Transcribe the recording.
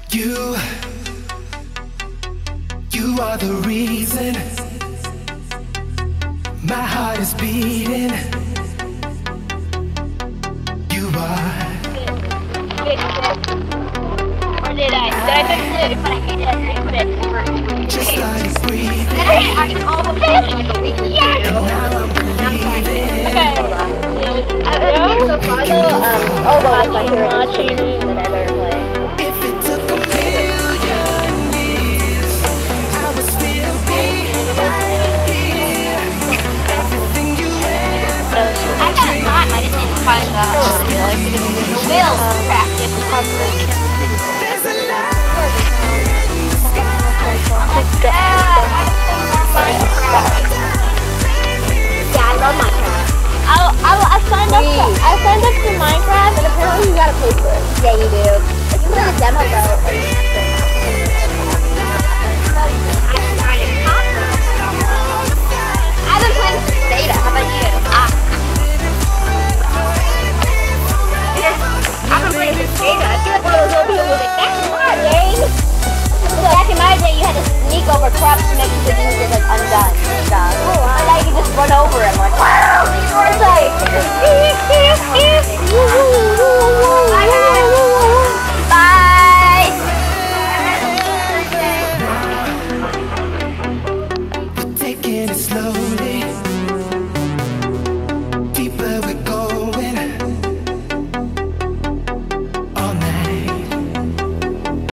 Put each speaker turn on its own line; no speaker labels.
You, you are the reason my heart is beating. You are.
Or did I? Did I fix it? But I hate it. I put it over.
Just like breathing.
I can almost finish. Yes!
And now I'm believing.
Okay. So far though, oh, that's my favorite change that I've ever played.
If it took a million years, I would still be right here. Everything you ever
I got a time. I just didn't find the will to practice.
there's a light in the sky.
Yeah, I love Minecraft. I signed up